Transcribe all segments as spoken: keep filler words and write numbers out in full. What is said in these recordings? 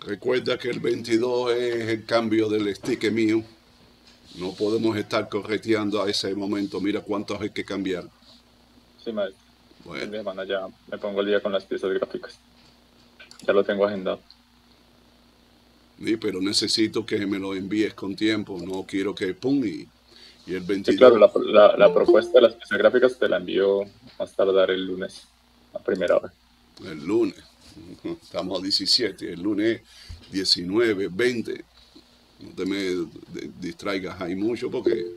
Recuerda que el veintidós es el cambio del stick mío. No podemos estar correteando a ese momento. Mira cuántos hay que cambiar. Sí, maestro. Bueno. El de semana ya me pongo el día con las piezas gráficas. Ya lo tengo agendado. Sí, pero necesito que me lo envíes con tiempo. No quiero que pum y, y el veintidós. Sí, claro, la, la, la propuesta de las piezas gráficas te la envío más tardar el lunes, a primera hora. El lunes. Estamos a diecisiete. El lunes diecinueve, veinte. No te me distraigas ahí mucho porque...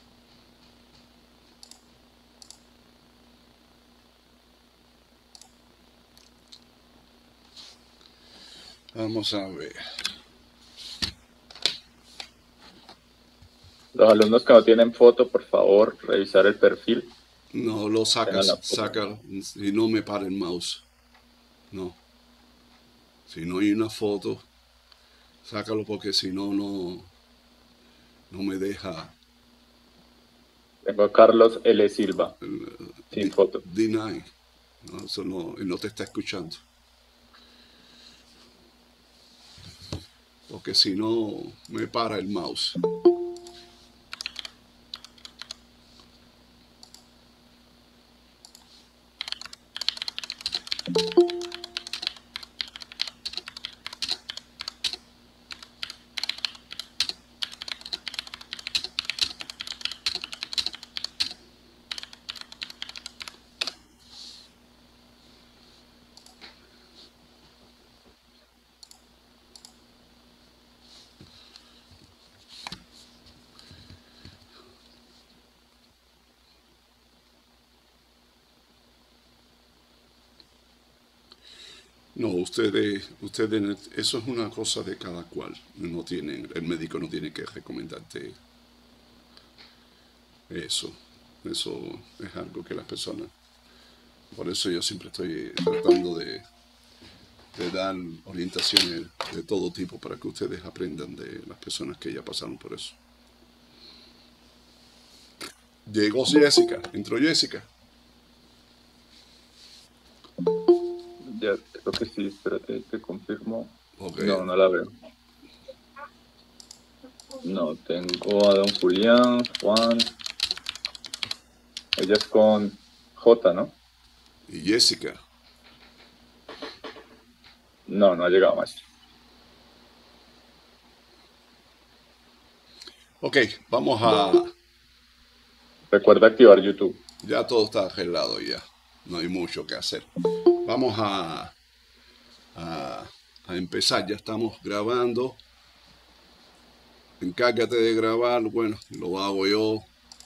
Vamos a ver. Los alumnos que no tienen foto, por favor, revisar el perfil. No, lo sacas, sácalo. Si no me para el mouse. No. Si no hay una foto, sácalo porque si no, no, no me deja. Tengo a Carlos L. Silva, uh, sin foto. Deny. No, eso no, él no te está escuchando. Porque si no, me para el mouse. No, ustedes, ustedes, eso es una cosa de cada cual. No tienen, el médico no tiene que recomendarte eso. Eso es algo que las personas. Por eso yo siempre estoy tratando de, de dar orientaciones de todo tipo para que ustedes aprendan de las personas que ya pasaron por eso. Llegó Jessica, entró Jessica. Ya, creo que sí, espérate, te confirmo. Okay. No, no la veo. No, tengo a don Julián, Juan. Ella es con J, ¿no? ¿Y Jessica? No, no ha llegado más. Ok, vamos a... Recuerda activar YouTube. Ya todo está arreglado ya. No hay mucho que hacer. Vamos a, a, a empezar. Ya estamos grabando. Encárgate de grabar. Bueno, lo hago yo.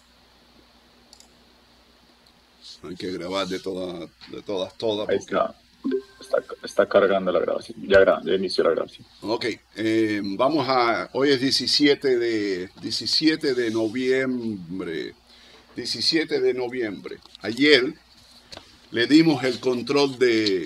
Hay que grabar de todas, de todas, todas. Ahí está. Está, está cargando la grabación. Ya, gra ya inició la grabación. Ok. Eh, vamos a... Hoy es diecisiete de, diecisiete de noviembre. diecisiete de noviembre. Ayer le dimos el control de...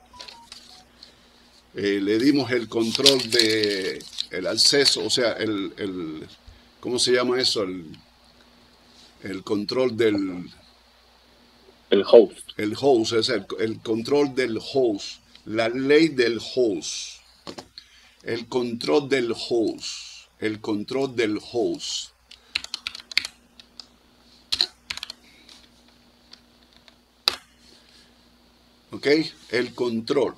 Eh, le dimos el control de el acceso, o sea, el, el ¿cómo se llama eso? El, el control del... El host. El host, es el, el control del host, la ley del host, el control del host, el control del host. ¿Ok? El control.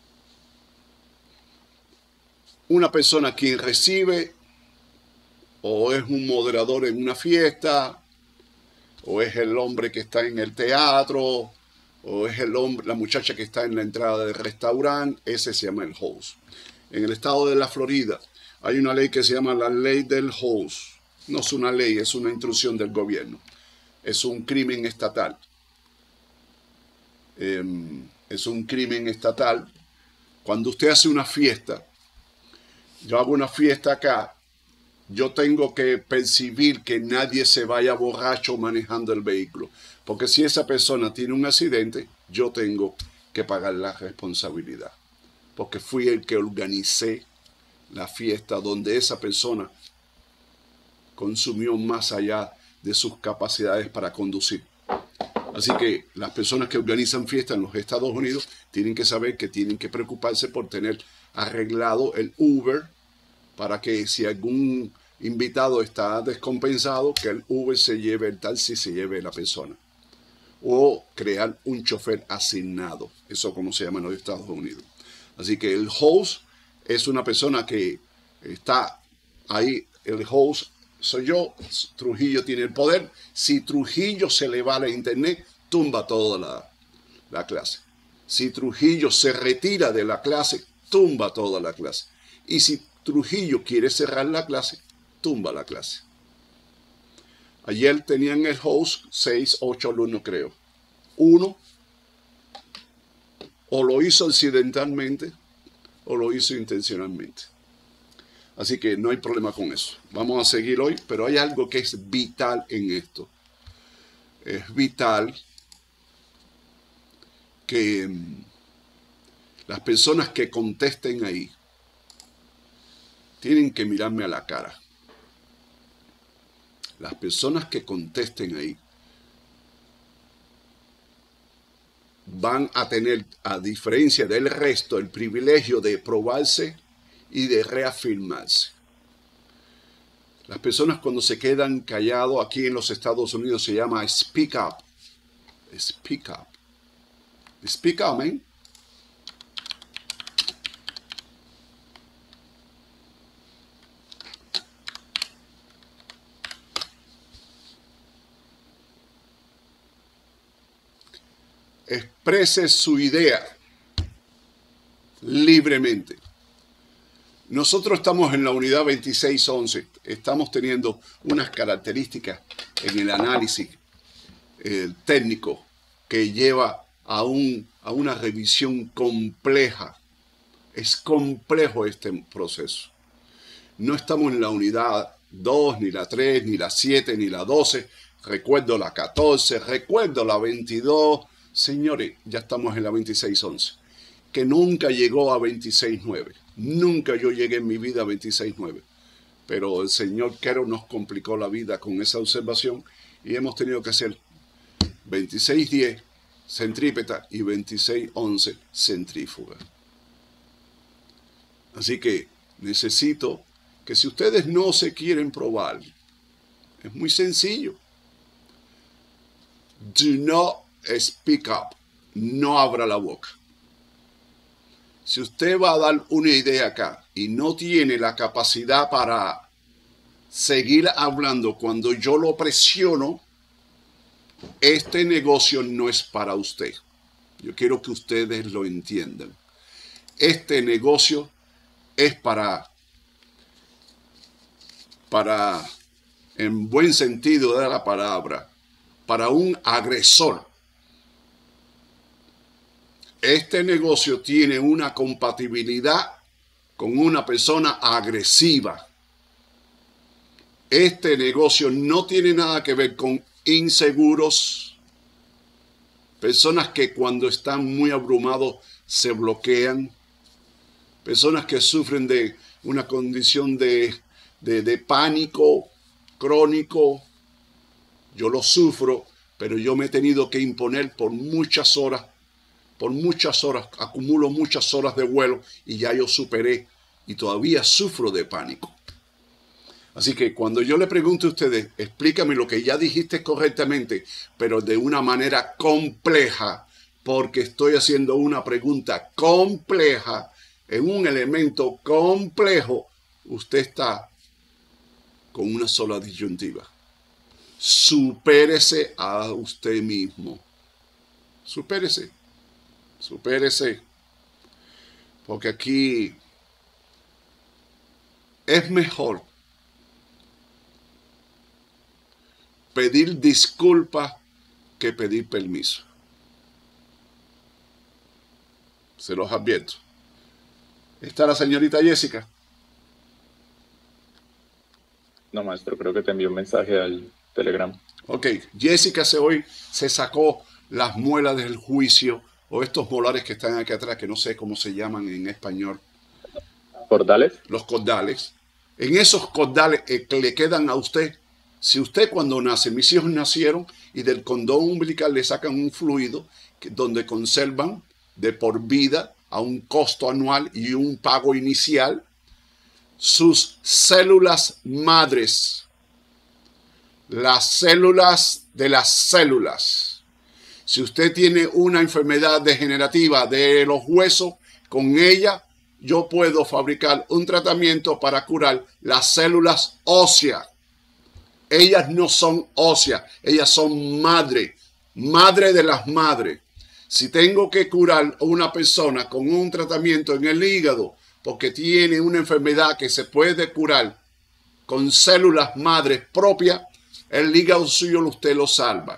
Una persona quien recibe o es un moderador en una fiesta, o es el hombre que está en el teatro, o es el hombre, la muchacha que está en la entrada del restaurante, ese se llama el host. En el estado de la Florida hay una ley que se llama la ley del host. No es una ley, es una instrucción del gobierno. Es un crimen estatal. Eh, es un crimen estatal. Cuando usted hace una fiesta, yo hago una fiesta acá, yo tengo que percibir que nadie se vaya borracho manejando el vehículo. Porque si esa persona tiene un accidente, yo tengo que pagar la responsabilidad. Porque fui el que organicé la fiesta donde esa persona consumió más allá de sus capacidades para conducir. Así que las personas que organizan fiestas en los Estados Unidos tienen que saber que tienen que preocuparse por tener arreglado el Uber para que si algún invitado está descompensado, que el Uber se lleve el taxi, se lleve la persona. O crear un chofer asignado, eso como se llama en los Estados Unidos. Así que el host es una persona que está ahí, el host soy yo, Trujillo tiene el poder. Si Trujillo se le va a la internet, tumba toda la, la clase. Si Trujillo se retira de la clase, tumba toda la clase. Y si Trujillo quiere cerrar la clase, tumba la clase. Ayer tenían el host seis, ocho alumnos creo. Uno o lo hizo accidentalmente o lo hizo intencionalmente. Así que no hay problema con eso. Vamos a seguir hoy, pero hay algo que es vital en esto. Es vital que las personas que contesten ahí tienen que mirarme a la cara. Las personas que contesten ahí van a tener, a diferencia del resto, el privilegio de probarse y de reafirmarse. Las personas cuando se quedan callados aquí en los Estados Unidos se llama speak up. Speak up. Speak up, man. Exprese su idea libremente. Nosotros estamos en la unidad veintiséis once. Estamos teniendo unas características en el análisis eh, técnico que lleva a, un, a una revisión compleja. Es complejo este proceso. No estamos en la unidad dos, ni la tres, ni la siete, ni la doce. Recuerdo la catorce, recuerdo la veintidós. Señores, ya estamos en la veintiséis once, que nunca llegó a veintiséis nueve. Nunca yo llegué en mi vida a veintiséis nueve. Pero el señor Quero nos complicó la vida con esa observación y hemos tenido que hacer veintiséis diez centrípeta y veintiséis once centrífuga. Así que necesito que si ustedes no se quieren probar, es muy sencillo. Do not speak up. No abra la boca. Si usted va a dar una idea acá y no tiene la capacidad para seguir hablando cuando yo lo presiono, este negocio no es para usted. Yo quiero que ustedes lo entiendan. Este negocio es para, para, en buen sentido de la palabra, para un agresor. Este negocio tiene una compatibilidad con una persona agresiva. Este negocio no tiene nada que ver con inseguros, personas que cuando están muy abrumados se bloquean, personas que sufren de una condición de, de, de pánico crónico. Yo lo sufro, pero yo me he tenido que imponer por muchas horas. Por muchas horas, acumulo muchas horas de vuelo y ya yo superé y todavía sufro de pánico. Así que cuando yo le pregunto a ustedes, explícame lo que ya dijiste correctamente, pero de una manera compleja, porque estoy haciendo una pregunta compleja, en un elemento complejo, usted está con una sola disyuntiva. Supérese a usted mismo. Supérese. Supérese, porque aquí es mejor pedir disculpas que pedir permiso. Se los advierto. ¿Está la señorita Jessica? No, maestro, creo que te envió un mensaje al Telegram. Ok, Jessica se hoy se sacó las muelas del juicio, o estos molares que están aquí atrás, que no sé cómo se llaman en español. ¿Cordales? Los cordales. En esos cordales eh, que le quedan a usted, si usted cuando nace, mis hijos nacieron y del cordón umbilical le sacan un fluido que, donde conservan de por vida a un costo anual y un pago inicial, sus células madres, las células de las células. Si usted tiene una enfermedad degenerativa de los huesos, con ella yo puedo fabricar un tratamiento para curar las células óseas. Ellas no son óseas, ellas son madre, madre de las madres. Si tengo que curar a una persona con un tratamiento en el hígado porque tiene una enfermedad que se puede curar con células madres propias, el hígado suyo usted lo salva.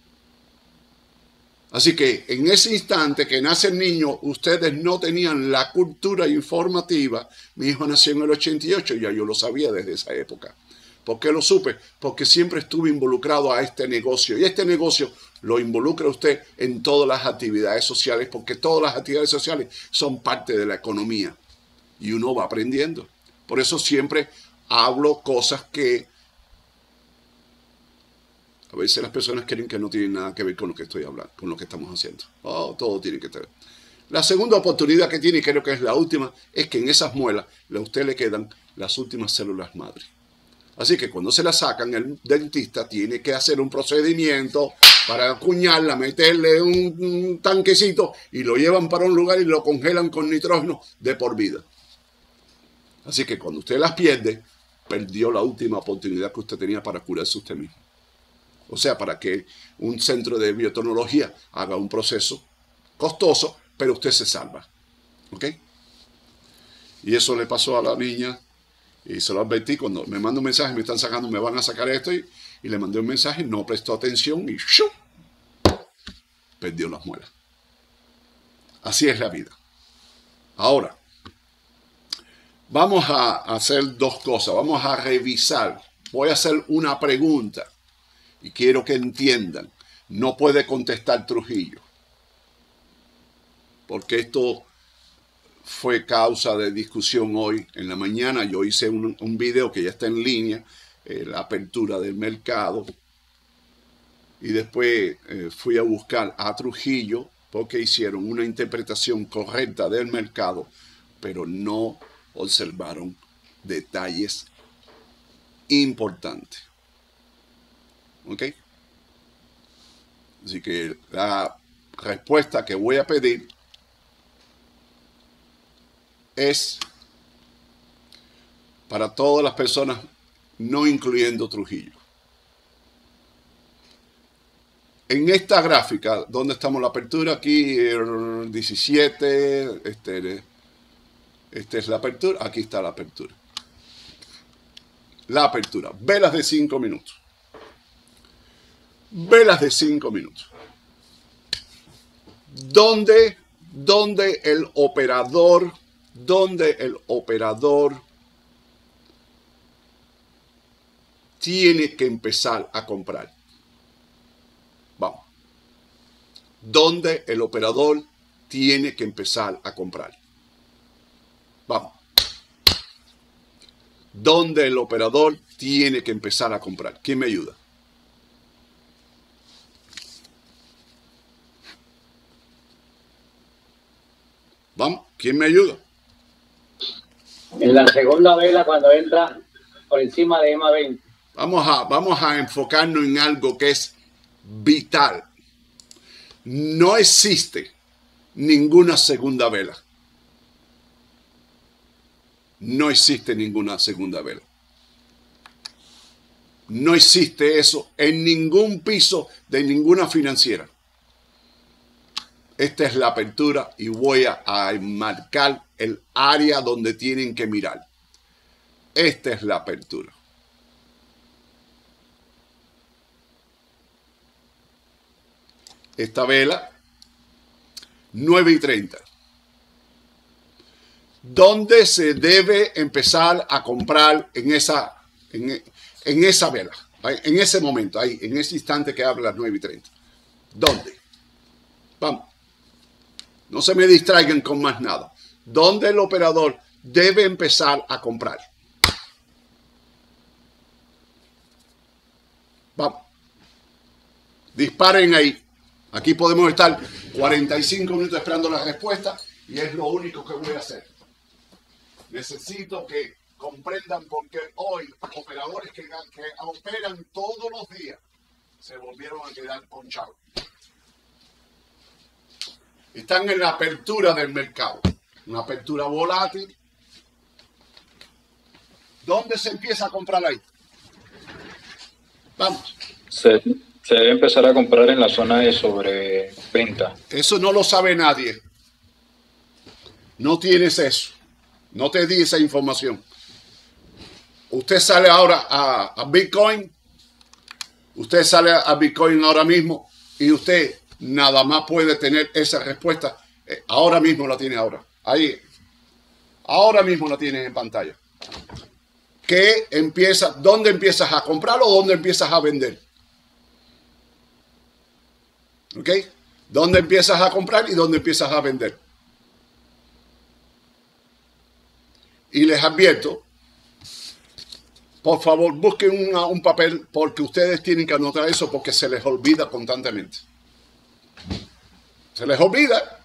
Así que en ese instante que nace el niño, ustedes no tenían la cultura informativa. Mi hijo nació en el ochenta y ocho, ya yo lo sabía desde esa época. ¿Por qué lo supe? Porque siempre estuve involucrado a este negocio. Y este negocio lo involucra usted en todas las actividades sociales, porque todas las actividades sociales son parte de la economía. Y uno va aprendiendo. Por eso siempre hablo cosas que a veces las personas creen que no tienen nada que ver con lo que estoy hablando, con lo que estamos haciendo. Oh, todo tiene que ver. La segunda oportunidad que tiene, y creo que es la última, es que en esas muelas a usted le quedan las últimas células madre. Así que cuando se la sacan, el dentista tiene que hacer un procedimiento para acuñarla, meterle un, un tanquecito y lo llevan para un lugar y lo congelan con nitrógeno de por vida. Así que cuando usted las pierde, perdió la última oportunidad que usted tenía para curarse usted mismo. O sea, para que un centro de biotecnología haga un proceso costoso, pero usted se salva. ¿Ok? Y eso le pasó a la niña. Y se lo advertí cuando me manda un mensaje, me están sacando, me van a sacar esto. Y, y le mandé un mensaje, no prestó atención y ¡shum! Perdió las muelas. Así es la vida. Ahora, vamos a hacer dos cosas. Vamos a revisar. Voy a hacer una pregunta. Y quiero que entiendan. No puede contestar Trujillo. Porque esto fue causa de discusión hoy en la mañana. Yo hice un, un video que ya está en línea, eh, la apertura del mercado. Y después eh, fui a buscar a Trujillo porque hicieron una interpretación correcta del mercado, pero no observaron detalles importantes. ¿Ok? Así que la respuesta que voy a pedir es para todas las personas, no incluyendo Trujillo. En esta gráfica, donde estamos la apertura, aquí el diecisiete, este, este es la apertura, aquí está la apertura. La apertura, velas de cinco minutos. Velas de cinco minutos. Donde, donde el operador, donde el operador tiene que empezar a comprar. Vamos. Donde el operador tiene que empezar a comprar. Vamos. Donde el operador tiene que empezar a comprar. ¿Quién me ayuda? Vamos, ¿quién me ayuda? En la segunda vela cuando entra por encima de EMA veinte. Vamos a, vamos a enfocarnos en algo que es vital. No existe ninguna segunda vela. No existe ninguna segunda vela. No existe eso en ningún piso de ninguna financiera. Esta es la apertura y voy a, a marcar el área donde tienen que mirar. Esta es la apertura. Esta vela, nueve y treinta. ¿Dónde se debe empezar a comprar en esa, en, en esa vela? En ese momento, ahí, en ese instante que habla las nueve y treinta. ¿Dónde? Vamos. No se me distraigan con más nada. ¿Dónde el operador debe empezar a comprar? Vamos. Disparen ahí. Aquí podemos estar cuarenta y cinco minutos esperando la respuesta Y es lo único que voy a hacer. Necesito que comprendan porque hoy operadores que, que operan todos los días se volvieron a quedar ponchados. Están en la apertura del mercado. Una apertura volátil. ¿Dónde se empieza a comprar ahí? Vamos. Se, se debe empezar a comprar en la zona de sobreventa. Eso no lo sabe nadie. No tienes eso. No te di esa información. Usted sale ahora a, a Bitcoin. Usted sale a Bitcoin ahora mismo y usted nada más puede tener esa respuesta. Eh, ahora mismo la tiene ahora. Ahí. Ahora mismo la tiene en pantalla. ¿Qué empieza? ¿Dónde empiezas a comprar o dónde empiezas a vender? ¿Ok? ¿Dónde empiezas a comprar y dónde empiezas a vender? Y les advierto, por favor, busquen una, un papel porque ustedes tienen que anotar eso porque se les olvida constantemente. Se les olvida.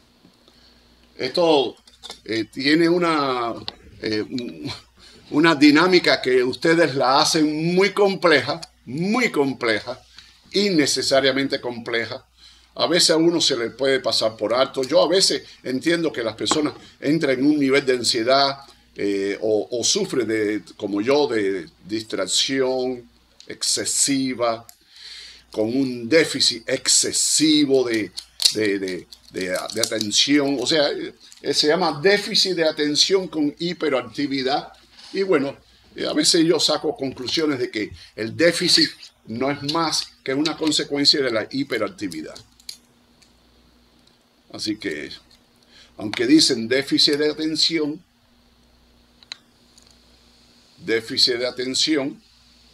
Esto eh, tiene una, eh, una dinámica que ustedes la hacen muy compleja, muy compleja, innecesariamente compleja. A veces a uno se le puede pasar por alto. Yo a veces entiendo que las personas entran en un nivel de ansiedad eh, o, o sufren, de, como yo, de distracción excesiva, con un déficit excesivo de, de, de, de, de atención. O sea, eh, se llama déficit de atención con hiperactividad. Y bueno, eh, a veces yo saco conclusiones de que el déficit no es más que una consecuencia de la hiperactividad. Así que, aunque dicen déficit de atención, déficit de atención,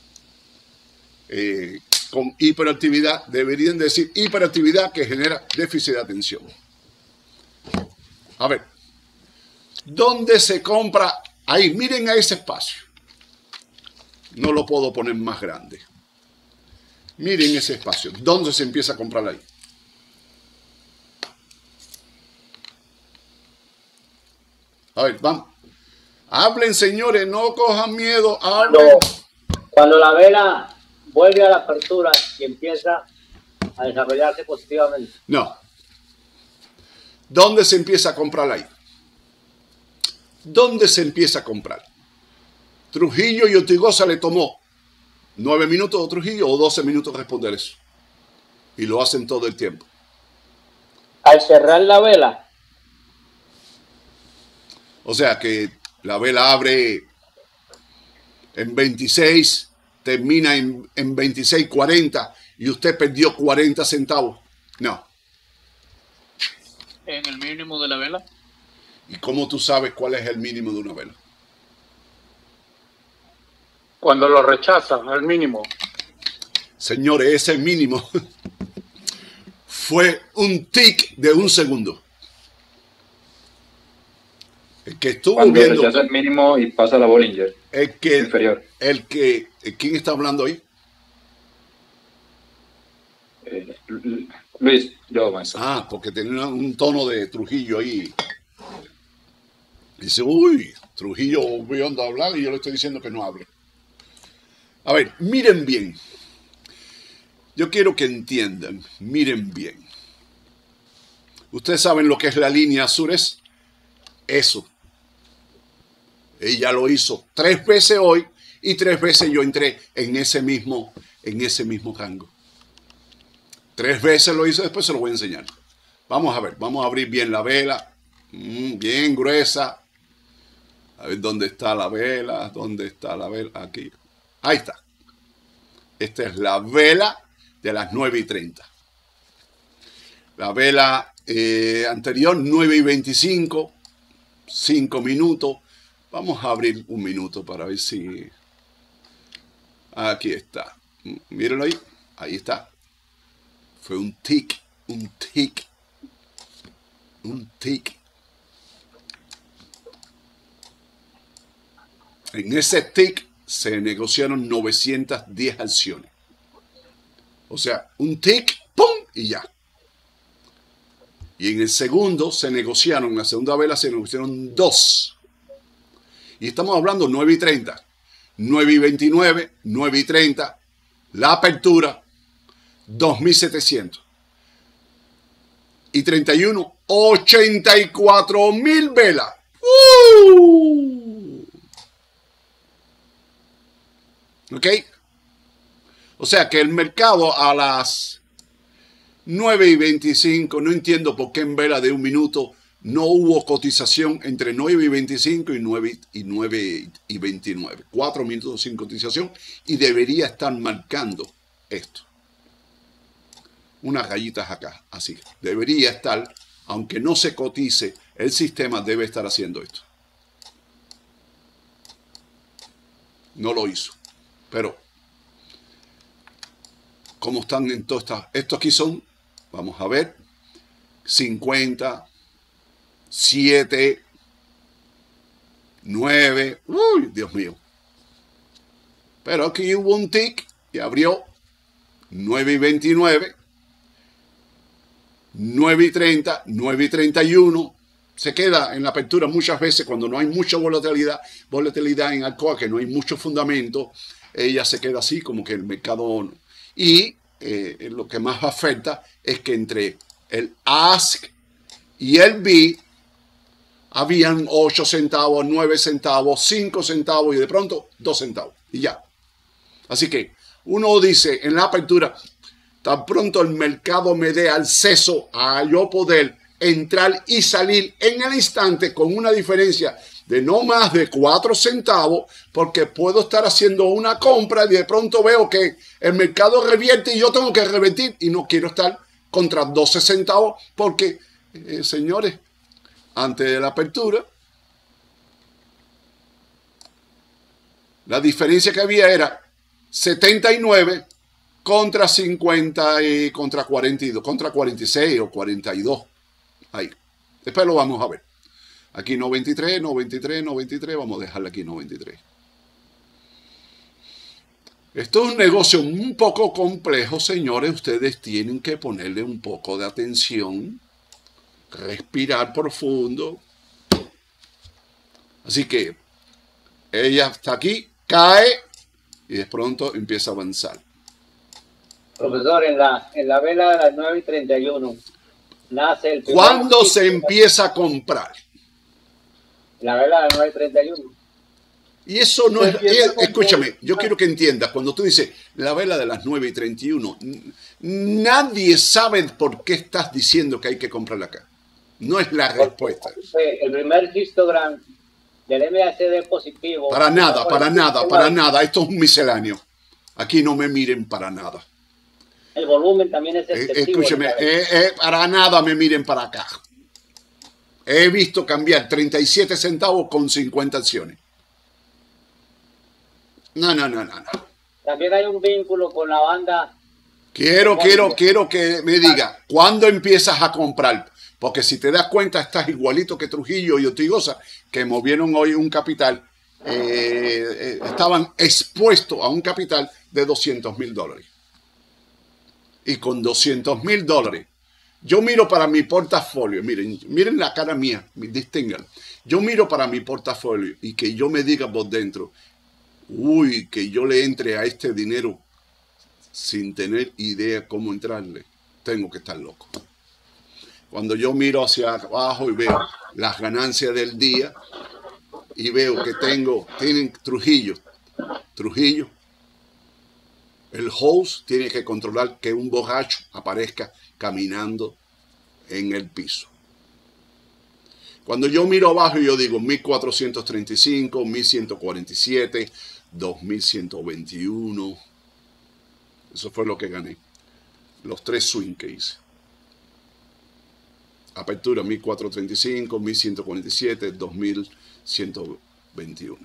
eh, con hiperactividad, deberían decir hiperactividad que genera déficit de atención. A ver, ¿dónde se compra? Ahí, miren a ese espacio. No lo puedo poner más grande. Miren ese espacio. ¿Dónde se empieza a comprar ahí? A ver, vamos. Hablen, señores, no cojan miedo. Hablen. Cuando, cuando la vela vuelve a la apertura y empieza a desarrollarse positivamente. No. ¿Dónde se empieza a comprar ahí? ¿Dónde se empieza a comprar? Trujillo y Ortigosa le tomó nueve minutos a Trujillo o doce minutos responder eso. Y lo hacen todo el tiempo. Al cerrar la vela. O sea que la vela abre en veintiséis, termina en, en veintiséis cuarenta y usted perdió cuarenta centavos. No. ¿En el mínimo de la vela? ¿Y cómo tú sabes cuál es el mínimo de una vela? Cuando lo rechazan, el mínimo. Señores, ese mínimo fue un tic de un segundo. El que estuvo Cuando viendo... rechaza el mínimo y pasa la Bollinger El que... inferior. El que... ¿Quién está hablando ahí? Eh, Luis, yo, maestro. Ah, porque tenía un tono de Trujillo ahí. Dice, uy, Trujillo voy a hablar y yo le estoy diciendo que no hable. A ver, miren bien. Yo quiero que entiendan, miren bien. Ustedes saben lo que es la línea Azures. Eso. Ella lo hizo tres veces hoy y tres veces yo entré en ese mismo, en ese mismo rango. Tres veces lo hizo, después se lo voy a enseñar. Vamos a ver, vamos a abrir bien la vela. Mm, bien gruesa. A ver dónde está la vela, dónde está la vela, aquí. Ahí está. Esta es la vela de las nueve y treinta. La vela eh, anterior, nueve y veinticinco, cinco minutos. Vamos a abrir un minuto para ver si... Aquí está. Mírenlo ahí. Ahí está. Fue un tic, un tic, un tic. En ese tic se negociaron novecientas diez acciones. O sea, un tic, ¡pum! Y ya. Y en el segundo se negociaron, en la segunda vela se negociaron dos. Y estamos hablando nueve y treinta, nueve y veintinueve, nueve y treinta, la apertura, dos mil setecientos. Y treinta y uno, ochenta y cuatro mil velas. ¡Uh! ¿Ok? O sea que el mercado a las nueve y veinticinco, no entiendo por qué en vela de un minuto no hubo cotización entre nueve y veinticinco y nueve y veintinueve. Cuatro minutos sin cotización y debería estar marcando esto. Unas rayitas acá, así. Debería estar, aunque no se cotice, el sistema debe estar haciendo esto. No lo hizo. Pero, ¿cómo están en todas estas? Estos aquí son, vamos a ver, cincuenta, siete, nueve, uy, Dios mío. Pero aquí hubo un tick y abrió nueve y veintinueve, nueve y treinta, nueve y treinta y uno. Se queda en la apertura muchas veces cuando no hay mucha volatilidad, volatilidad en Alcoa, que no hay mucho fundamento. Ella se queda así como que el mercado... Y eh, lo que más afecta es que entre el ask y el bid habían ocho centavos, nueve centavos, cinco centavos y de pronto dos centavos. Y ya. Así que uno dice en la apertura, tan pronto el mercado me dé acceso a yo poder entrar y salir en el instante con una diferencia de no más de cuatro centavos, porque puedo estar haciendo una compra y de pronto veo que el mercado revierte y yo tengo que revertir y no quiero estar contra doce centavos porque, eh, señores, antes de la apertura, la diferencia que había era setenta y nueve contra cincuenta y contra cuarenta y dos, contra cuarenta y seis o cuarenta y dos. Ahí. Después lo vamos a ver. Aquí noventa y tres, noventa y tres, noventa y tres. Vamos a dejarle aquí noventa y tres. Esto es un negocio un poco complejo, señores. Ustedes tienen que ponerle un poco de atención. Respirar profundo. Así que ella está aquí, cae y de pronto empieza a avanzar. Profesor, en la, en la vela de las nueve y treinta y uno nace el... ¿Cuándo se empieza a comprar? La vela de las nueve y treinta y uno. Y eso no es... es escúchame, yo quiero que entiendas, cuando tú dices la vela de las nueve y treinta y uno, nadie sabe por qué estás diciendo que hay que comprarla acá. No es la respuesta. El primer histogram del M A C D positivo... Para nada, para nada, para nada. Esto es un misceláneo. Aquí no me miren para nada. El volumen también es excesivo. Eh, escúcheme, eh, eh, para nada me miren para acá. He visto cambiar treinta y siete centavos con cincuenta acciones. No, no, no, no, no. También hay un vínculo con la banda. Quiero, quiero, quiero que me diga, ¿cuándo empiezas a comprar? Porque si te das cuenta, estás igualito que Trujillo y Ortigosa, que movieron hoy un capital, eh, eh, estaban expuestos a un capital de doscientos mil dólares. Y con doscientos mil dólares, yo miro para mi portafolio, miren, miren la cara mía, distingan. Yo miro para mi portafolio y que yo me diga por dentro, uy, que yo le entre a este dinero sin tener idea cómo entrarle, tengo que estar loco. Cuando yo miro hacia abajo y veo las ganancias del día y veo que tengo, tienen Trujillo, Trujillo, el host tiene que controlar que un borracho aparezca caminando en el piso. Cuando yo miro abajo, yo digo mil cuatrocientos treinta y cinco, mil ciento cuarenta y siete, dos mil ciento veintiuno. Eso fue lo que gané. Los tres swing que hice. Apertura mil cuatrocientos treinta y cinco, mil ciento cuarenta y siete, dos mil ciento veintiuno.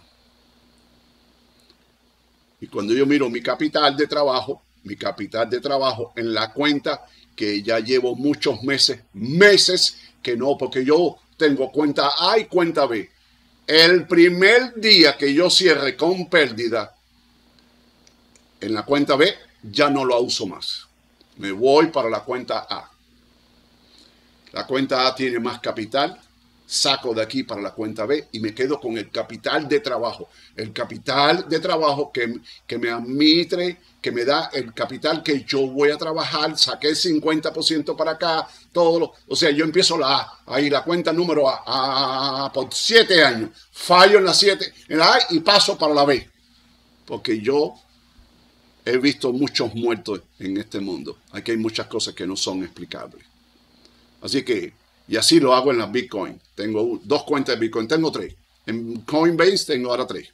Y cuando yo miro mi capital de trabajo, mi capital de trabajo en la cuenta que ya llevo muchos meses, meses que no, porque yo tengo cuenta A y cuenta B. El primer día que yo cierre con pérdida en la cuenta B, ya no lo uso más. Me voy para la cuenta A. La cuenta A tiene más capital, saco de aquí para la cuenta B y me quedo con el capital de trabajo. El capital de trabajo que, que me admite, que me da el capital que yo voy a trabajar, saqué el cincuenta por ciento para acá, todo lo, o sea, yo empiezo la A, ahí la cuenta número A, A, A por siete años, fallo en la siete, en la A y paso para la B, porque yo he visto muchos muertos en este mundo. Aquí hay muchas cosas que no son explicables. Así que, y así lo hago en las Bitcoin. Tengo dos cuentas de Bitcoin, tengo tres. En Coinbase tengo ahora tres.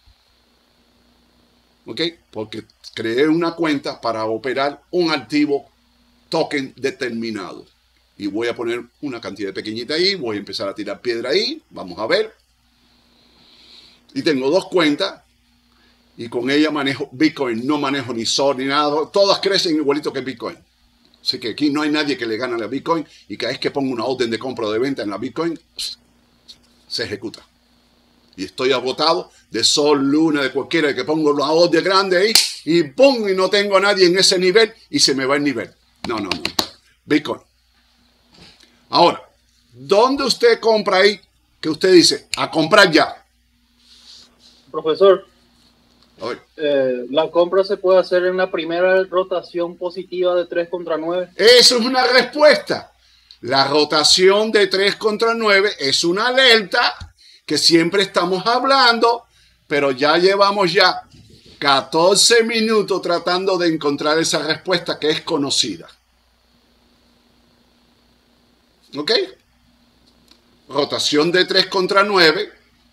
¿Ok? Porque creé una cuenta para operar un activo token determinado. Y voy a poner una cantidad pequeñita ahí, voy a empezar a tirar piedra ahí, vamos a ver. Y tengo dos cuentas y con ella manejo Bitcoin, no manejo ni Sol ni nada, todas crecen igualito que Bitcoin. Así que aquí no hay nadie que le gane a la Bitcoin y cada vez que pongo una orden de compra o de venta en la Bitcoin, se ejecuta. Y estoy agotado de Sol, Luna, de cualquiera, que pongo la orden grande ahí y ¡pum! Y no tengo a nadie en ese nivel y se me va el nivel. No, no, no. Bitcoin. Ahora, ¿dónde usted compra ahí que usted dice a comprar ya? Profesor, Oye. eh, la compra se puede hacer en la primera rotación positiva de tres contra nueve. Eso es una respuesta. La rotación de tres contra nueve es una alerta que siempre estamos hablando, pero ya llevamos ya catorce minutos tratando de encontrar esa respuesta que es conocida. ¿Ok? Rotación de tres contra nueve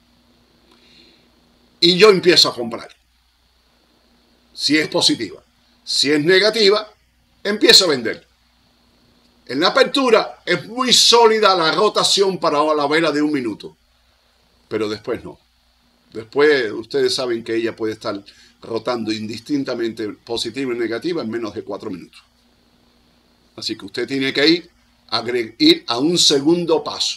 y yo empiezo a comprar. Si es positiva. Si es negativa, empiezo a vender. En la apertura es muy sólida la rotación para la vela de un minuto. Pero después no. Después ustedes saben que ella puede estar rotando indistintamente positiva y negativa en menos de cuatro minutos. Así que usted tiene que ir a, ir a un segundo paso.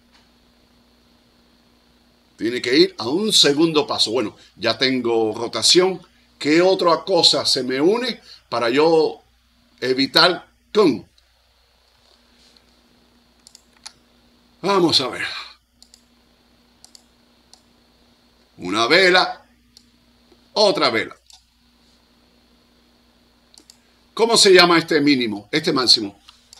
Tiene que ir a un segundo paso. Bueno, ya tengo rotación. ¿Qué otra cosa se me une para yo evitar? ¡Cum! Vamos a ver. Una vela, otra vela. ¿Cómo se llama este mínimo, este máximo?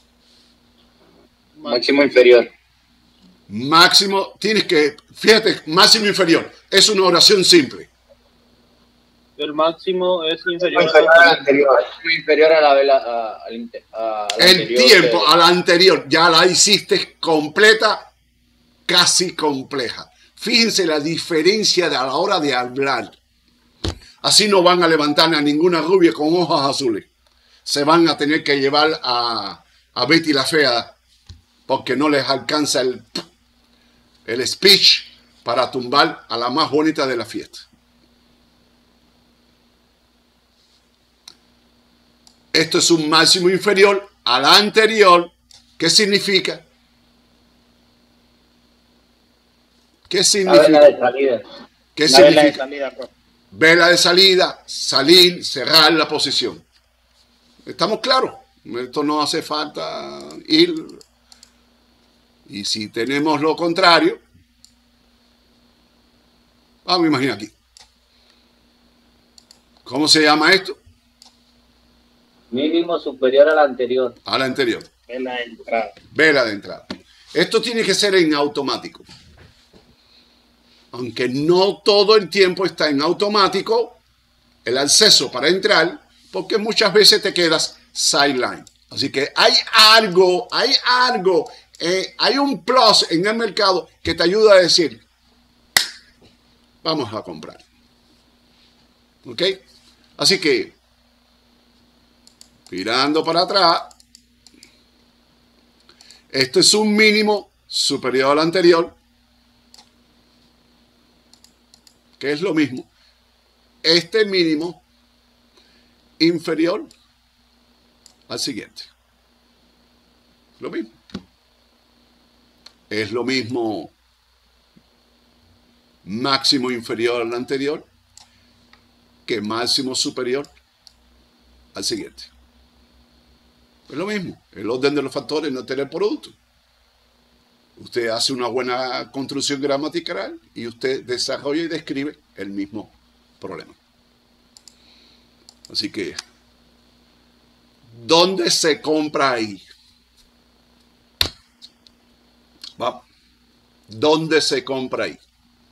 Máximo inferior. Máximo, tienes que, fíjate, máximo inferior. Es una oración simple. El máximo es inferior, Inferior a a la la anterior. Inferior a la vela. A, a, a la El anterior tiempo de- a la anterior ya la hiciste completa, casi compleja. Fíjense la diferencia de a la hora de hablar. Así no van a levantar a ninguna rubia con ojos azules. Se van a tener que llevar a, a Betty la Fea porque no les alcanza el, el speech para tumbar a la más bonita de la fiesta. Esto es un máximo inferior a la anterior. ¿Qué significa? ¿Qué La vela significa? de salida. ¿Qué La vela de significa? salida, profe. Vela de salida, salir, cerrar la posición. ¿Estamos claros? Esto no hace falta ir. Y si tenemos lo contrario, vamos a imaginar aquí. ¿Cómo se llama esto? Mínimo superior al anterior. A la anterior. Vela de entrada. Vela de entrada. Esto tiene que ser en automático. Aunque no todo el tiempo está en automático, el acceso para entrar, porque muchas veces te quedas sideline. Así que hay algo, hay algo, eh, hay un plus en el mercado que te ayuda a decir, vamos a comprar. ¿Ok? Así que, tirando para atrás, esto es un mínimo superior al anterior, que es lo mismo. Este mínimo inferior al siguiente. Lo mismo. Es lo mismo máximo inferior al anterior que máximo superior al siguiente. Es lo mismo. El orden de los factores no tiene el producto. Usted hace una buena construcción gramatical y usted desarrolla y describe el mismo problema. Así que, ¿dónde se compra ahí? Vamos. ¿Dónde se compra ahí?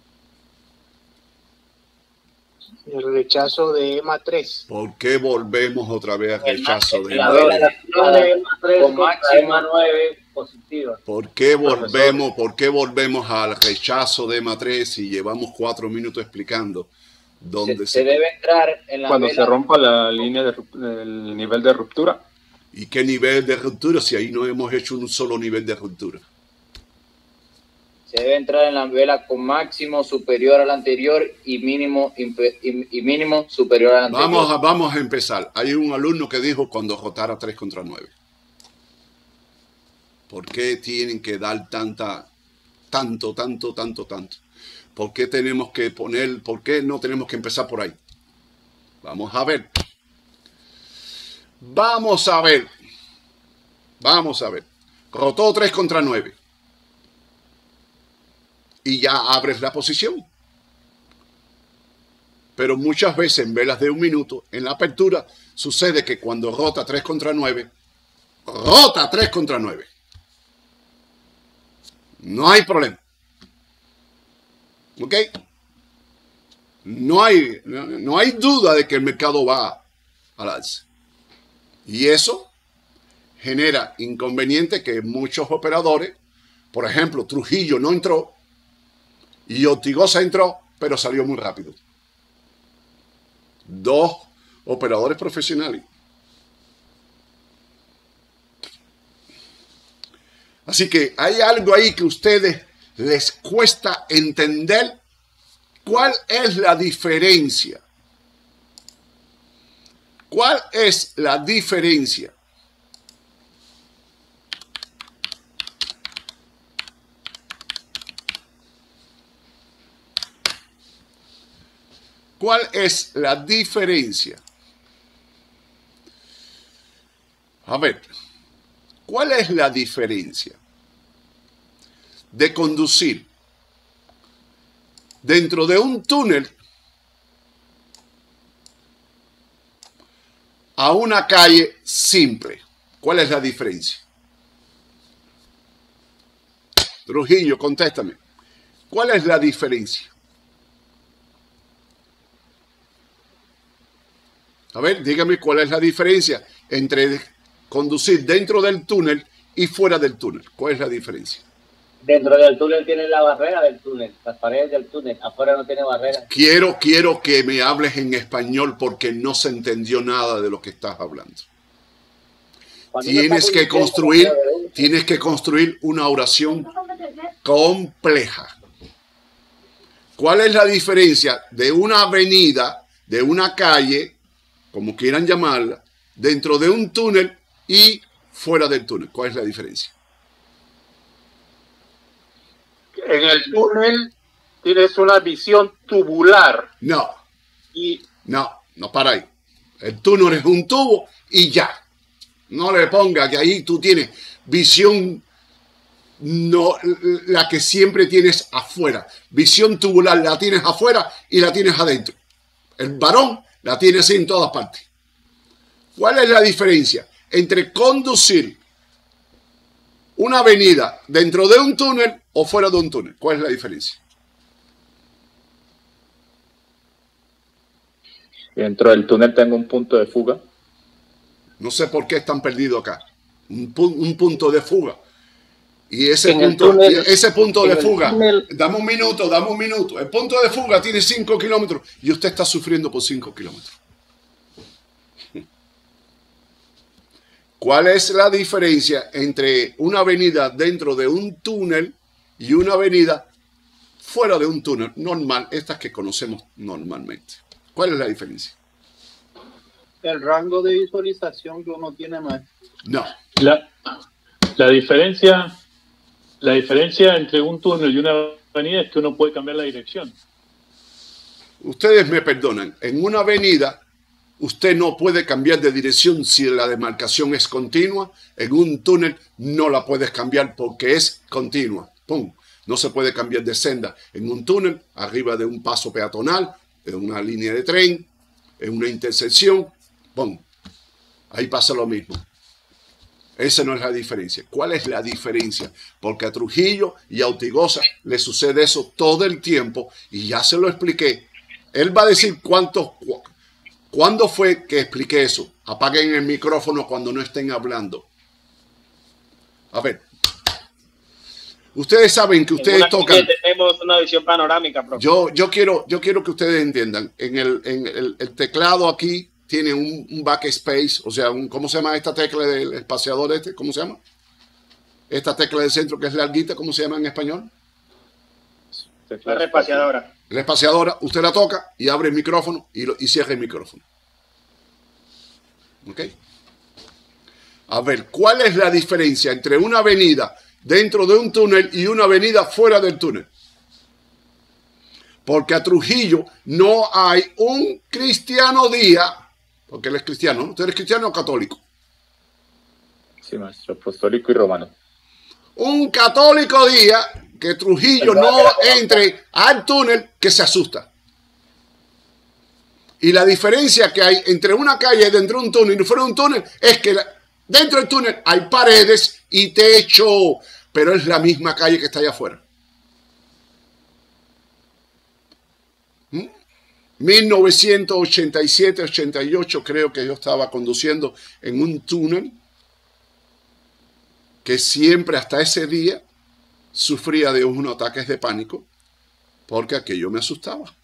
El rechazo de EMA tres. ¿Por qué volvemos otra vez al rechazo de La EMA vela tres? de EMA tres Con contra máximo. EMA nueve positiva. ¿Por qué volvemos, por qué volvemos al rechazo de EMA tres y llevamos cuatro minutos explicando dónde Se, se, se debe entrar en la Cuando vela. se rompa la línea de rup- el nivel de ruptura, y qué nivel de ruptura si ahí no hemos hecho un solo nivel de ruptura? Se debe entrar en la vela con máximo superior al anterior y mínimo impe- y, y mínimo superior al anterior. Vamos a, vamos a empezar. Hay un alumno que dijo cuando rotara tres contra nueve. ¿Por qué tienen que dar tanta, tanto, tanto, tanto, tanto? ¿Por qué tenemos que poner, por qué no tenemos que empezar por ahí? Vamos a ver. Vamos a ver. Vamos a ver. Rotó tres contra nueve. Y ya abres la posición. Pero muchas veces en velas de un minuto, en la apertura, sucede que cuando rota tres contra nueve, rota tres contra nueve. No hay problema. ¿Ok? No hay, no, no hay duda de que el mercado va al alza. Y eso genera inconveniente que muchos operadores, por ejemplo, Trujillo no entró y Ortigosa entró, pero salió muy rápido. Dos operadores profesionales. Así que hay algo ahí que a ustedes les cuesta entender. ¿Cuál es la diferencia? ¿Cuál es la diferencia? ¿Cuál es la diferencia? A ver, ¿cuál es la diferencia de conducir dentro de un túnel a una calle simple? ¿Cuál es la diferencia? Trujillo, contéstame. ¿Cuál es la diferencia? A ver, dígame cuál es la diferencia entre conducir dentro del túnel y fuera del túnel. ¿Cuál es la diferencia? Dentro del túnel tiene la barrera del túnel, las paredes del túnel. Afuera no tiene barrera. Quiero, quiero que me hables en español porque no se entendió nada de lo que estás hablando. Cuando uno Tienes está que conduciendo construir, como debe, tienes que construir una oración compleja. ¿Cuál es la diferencia de una avenida, de una calle, como quieran llamarla, dentro de un túnel y fuera del túnel? ¿Cuál es la diferencia? En el túnel tienes una visión tubular No, y no, no para ahí. El túnel es un tubo y ya. No le ponga que ahí tú tienes visión, no, la que siempre tienes afuera. Visión tubular la tienes afuera y la tienes adentro. El varón la tiene así en todas partes. ¿Cuál es la diferencia entre conducir una avenida dentro de un túnel o fuera de un túnel? ¿Cuál es la diferencia? dentro del túnel tengo un punto de fuga. No sé por qué están perdidos acá. Un, pu un punto de fuga. Y ese En el punto, túnel- ese punto de en el fuga, túnel- dame un minuto, dame un minuto. El punto de fuga tiene cinco kilómetros y usted está sufriendo por cinco kilómetros. ¿Cuál es la diferencia entre una avenida dentro de un túnel y una avenida fuera de un túnel normal, estas que conocemos normalmente? ¿Cuál es la diferencia? El rango de visualización que uno tiene más. No. La, la diferencia, la diferencia entre un túnel y una avenida es que uno puede cambiar la dirección. Ustedes me perdonan, en una avenida usted no puede cambiar de dirección si la demarcación es continua. En un túnel no la puedes cambiar porque es continua. ¡Pum! No se puede cambiar de senda en un túnel, arriba de un paso peatonal, en una línea de tren, en una intersección. ¡Pum! Ahí pasa lo mismo. Esa no es la diferencia. ¿Cuál es la diferencia? Porque a Trujillo y a Ortigosa le sucede eso todo el tiempo y ya se lo expliqué. Él va a decir cuántos, cu cuándo fue que expliqué eso. Apaguen el micrófono cuando no estén hablando. A ver. Ustedes saben que ustedes tocan. Tenemos una visión panorámica, profe. Yo, yo, quiero, yo quiero que ustedes entiendan. En el, en el, el teclado aquí tiene un, un backspace, o sea, un, ¿cómo se llama esta tecla del espaciador este? ¿Cómo se llama? Esta tecla del centro que es larguita, ¿cómo se llama en español? La espaciadora. La espaciadora, usted la toca y abre el micrófono y, lo, y cierra el micrófono. ¿Ok? A ver, ¿cuál es la diferencia entre una avenida dentro de un túnel y una avenida fuera del túnel? Porque a Trujillo no hay un cristiano día, porque él es cristiano, ¿no? ¿Usted es cristiano o católico? Sí, maestro, apostólico y romano. Un católico día que Trujillo no entre al túnel que se asusta. Y la diferencia que hay entre una calle dentro de un túnel y fuera de un túnel es que la, dentro del túnel hay paredes y techo, pero es la misma calle que está allá afuera. ¿Mm? mil novecientos ochenta y siete, ochenta y ocho creo que yo estaba conduciendo en un túnel que siempre hasta ese día sufría de unos ataques de pánico porque aquello me asustaba.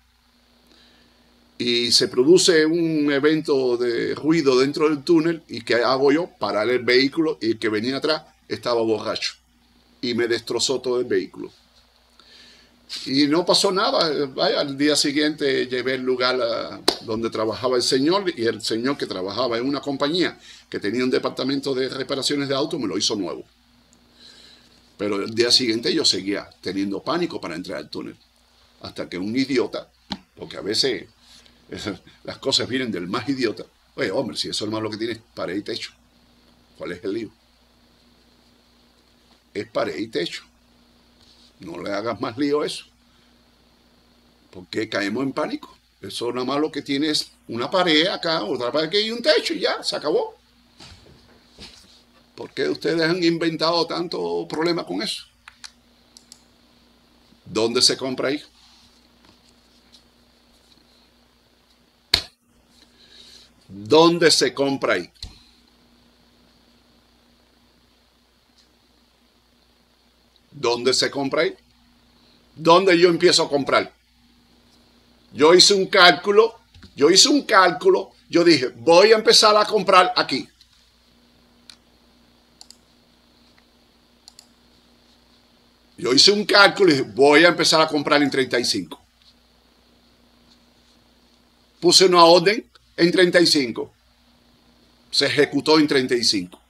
Y se produce un evento de ruido dentro del túnel y ¿qué hago yo? Parar el vehículo y el que venía atrás estaba borracho y me destrozó todo el vehículo. Y no pasó nada. Vaya, al día siguiente llevé el lugar a donde trabajaba el señor y el señor que trabajaba en una compañía que tenía un departamento de reparaciones de autos me lo hizo nuevo. Pero el día siguiente yo seguía teniendo pánico para entrar al túnel. Hasta que un idiota, porque a veces las cosas vienen del más idiota. Oye, hombre, si eso es lo malo que tiene, pared y techo. ¿Cuál es el lío? Es pared y techo. No le hagas más lío a eso. Porque caemos en pánico. Eso nada más lo que tiene es una pared acá, otra pared aquí y un techo y ya, se acabó. ¿Por qué ustedes han inventado tanto problema con eso? ¿Dónde se compra ahí? ¿Dónde se compra ahí? ¿Dónde se compra ahí? ¿Dónde yo empiezo a comprar? Yo hice un cálculo, yo hice un cálculo, yo dije, voy a empezar a comprar aquí. Yo hice un cálculo y dije, voy a empezar a comprar en treinta y cinco. Puse una orden en treinta y cinco. Se ejecutó en treinta y cinco.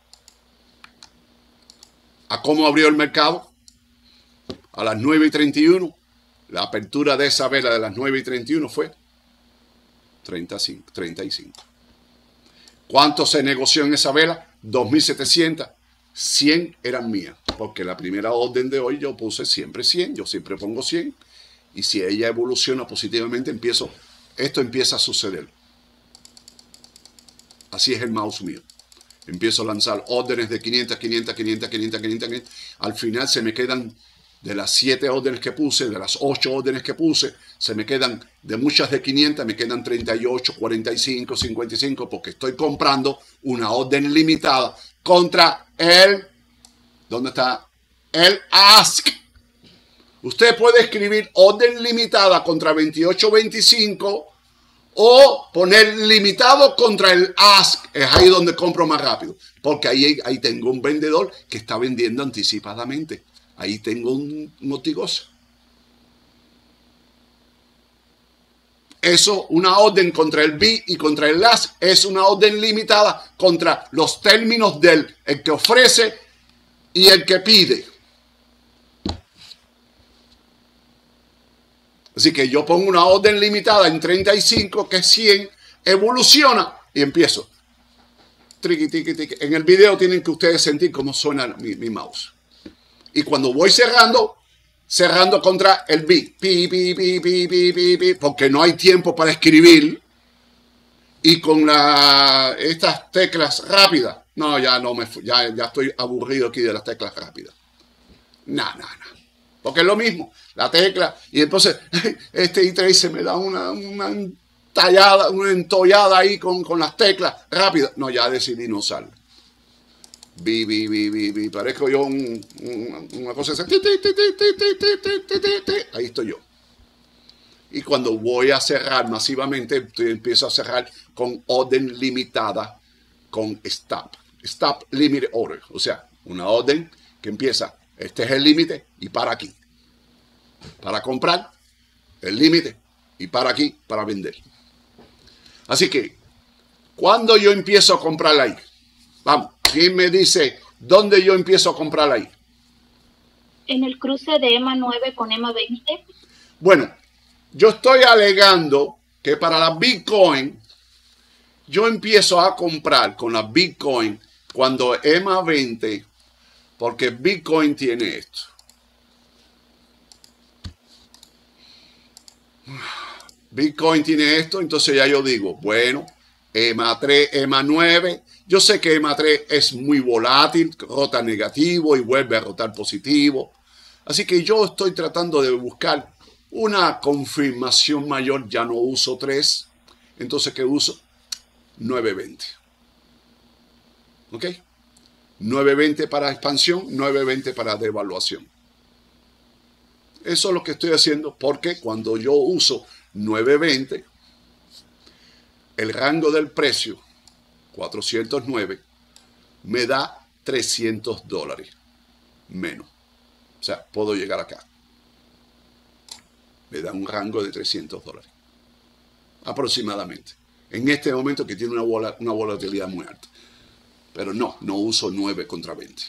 ¿A cómo abrió el mercado? A las nueve y treinta y uno. La apertura de esa vela de las nueve y treinta y uno fue treinta y cinco. ¿Cuánto se negoció en esa vela? dos mil setecientos. cien eran mías. Porque la primera orden de hoy yo puse siempre cien. Yo siempre pongo cien. Y si ella evoluciona positivamente, empiezo, esto empieza a suceder. Así es el mouse mío. Empiezo a lanzar órdenes de quinientos, quinientos, quinientos, quinientos, quinientos, quinientos. Al final se me quedan, de las siete órdenes que puse, de las ocho órdenes que puse, se me quedan, de muchas de quinientos, me quedan treinta y ocho, cuarenta y cinco, cincuenta y cinco, porque estoy comprando una orden limitada contra el, ¿dónde está? El ask. Usted puede escribir orden limitada contra veintiocho veinticinco o poner limitado contra el ask. Es ahí donde compro más rápido. Porque ahí, ahí tengo un vendedor que está vendiendo anticipadamente. Ahí tengo un, un Ortigosa. Eso, una orden contra el bid y contra el ask, es una orden limitada contra los términos del el que ofrece y el que pide. Así que yo pongo una orden limitada en treinta y cinco, que es cien, evoluciona y empiezo. Triqui, triqui, triqui. En el video tienen que ustedes sentir cómo suena mi, mi mouse. Y cuando voy cerrando, cerrando contra el B. Pi, pi, pi, pi, pi, pi, pi, porque no hay tiempo para escribir. Y con la, estas teclas rápidas. No, ya no me ya, ya estoy aburrido aquí de las teclas rápidas. No, no, no. Porque es lo mismo. La tecla. Y entonces este I tres se me da una, una entallada, una entollada ahí con, con las teclas rápidas. No, ya decidí no usarlo. Bi, bi, bi, bi, bi. Parezco yo un, un, una cosa así. Ahí estoy yo. Y cuando voy a cerrar masivamente, empiezo a cerrar con orden limitada, con stop. Stop limit order. O sea, una orden que empieza, este es el límite y para aquí. Para comprar, el límite y para aquí, para vender. Así que, ¿cuándo yo empiezo a comprar ahí? Vamos, ¿quién me dice dónde yo empiezo a comprar ahí? En el cruce de E M A nueve con E M A veinte. Bueno, yo estoy alegando que para la Bitcoin, yo empiezo a comprar con la Bitcoin cuando E M A veinte, porque Bitcoin tiene esto. Bitcoin tiene esto, entonces ya yo digo, bueno, E M A tres, E M A nueve. Yo sé que E M A tres es muy volátil, rota negativo y vuelve a rotar positivo. Así que yo estoy tratando de buscar una confirmación mayor. Ya no uso tres, entonces ¿qué uso? nueve veinte. ¿Ok? nueve veinte para expansión, nueve veinte para devaluación. Eso es lo que estoy haciendo porque cuando yo uso nueve veinte, el rango del precio, cuatrocientos nueve, me da trescientos dólares menos. O sea, puedo llegar acá. Me da un rango de trescientos dólares. Aproximadamente. En este momento que tiene una, vola, una volatilidad muy alta. Pero no, no uso nueve contra veinte.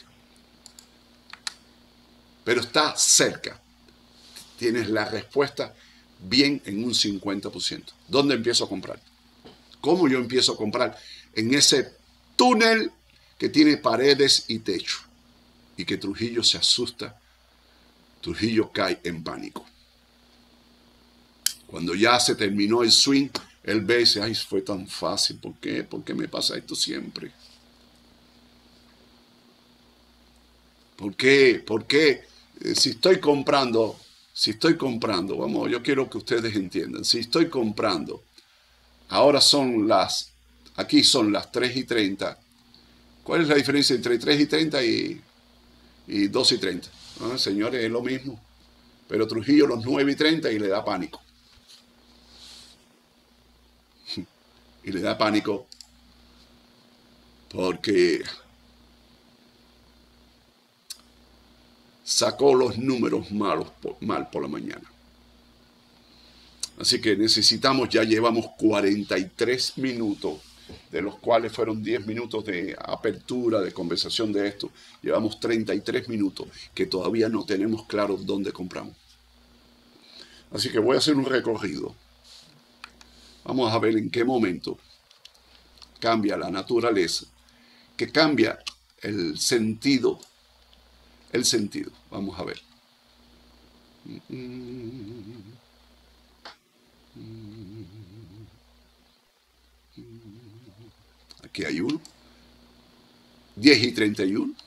Pero está cerca. Tienes la respuesta bien en un cincuenta por ciento. ¿Dónde empiezo a comprar? ¿Cómo yo empiezo a comprar? En ese túnel que tiene paredes y techo. Y que Trujillo se asusta. Trujillo cae en pánico. Cuando ya se terminó el swing, él ve y dice, ay, fue tan fácil. ¿Por qué? ¿Por qué me pasa esto siempre? ¿Por qué? ¿Por qué? Eh, si estoy comprando, si estoy comprando, vamos, yo quiero que ustedes entiendan. Si estoy comprando, ahora son las, aquí son las tres y treinta. ¿Cuál es la diferencia entre tres y treinta y, y dos y treinta? Ah, señores, es lo mismo. Pero Trujillo los nueve y treinta y le da pánico. Y le da pánico porque sacó los números malos por, mal por la mañana. Así que necesitamos, ya llevamos cuarenta y tres minutos, de los cuales fueron diez minutos de apertura, de conversación de esto. Llevamos treinta y tres minutos que todavía no tenemos claro dónde compramos. Así que voy a hacer un recorrido. Vamos a ver en qué momento cambia la naturaleza, que cambia el sentido, el sentido. Vamos a ver. Aquí hay uno. diez y treinta y uno.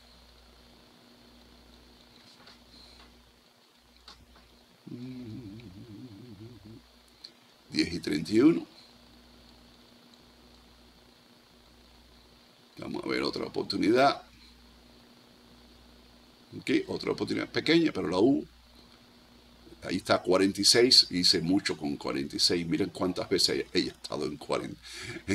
diez y treinta y uno. Vamos a ver otra oportunidad. Aquí, otra oportunidad pequeña, pero la hubo. Ahí está cuarenta y seis. Hice mucho con cuarenta y seis. Miren cuántas veces ella ha estado en cuarenta.